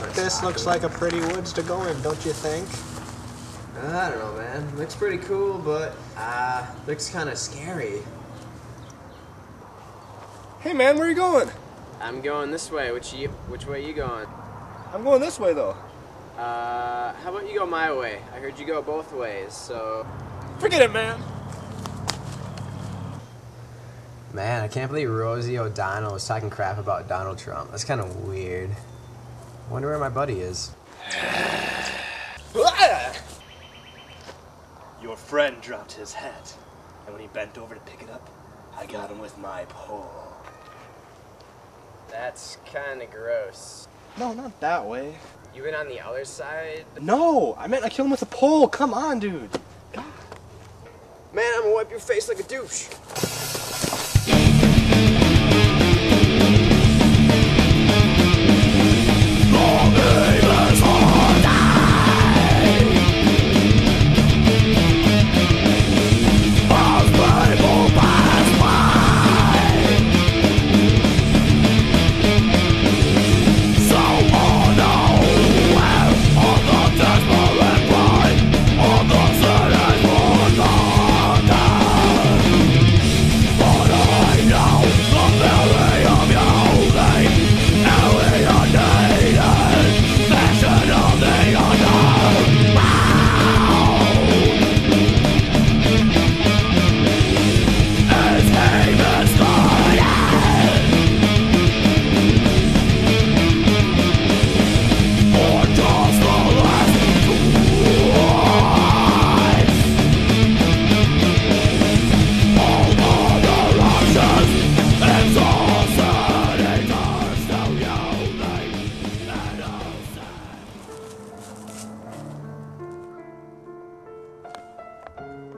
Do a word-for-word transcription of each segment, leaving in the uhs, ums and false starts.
This looks like a pretty woods to go in, don't you think? I don't know, man. Looks pretty cool, but uh, looks kind of scary. Hey, man, where are you going? I'm going this way. Which you? Which way you going? I'm going this way, though. Uh, how about you go my way? I heard you go both ways, so... Forget it, man. Man, I can't believe Rosie O'Donnell was talking crap about Donald Trump. That's kind of weird. Wonder where my buddy is. Your friend dropped his hat, and when he bent over to pick it up, I got him with my pole. That's kind of gross. No, not that way. You went on the other side? No, I meant I killed him with a pole. Come on, dude. God. Man, I'm gonna wipe your face like a douche.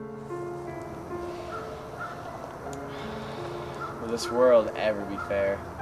Will this world ever be fair?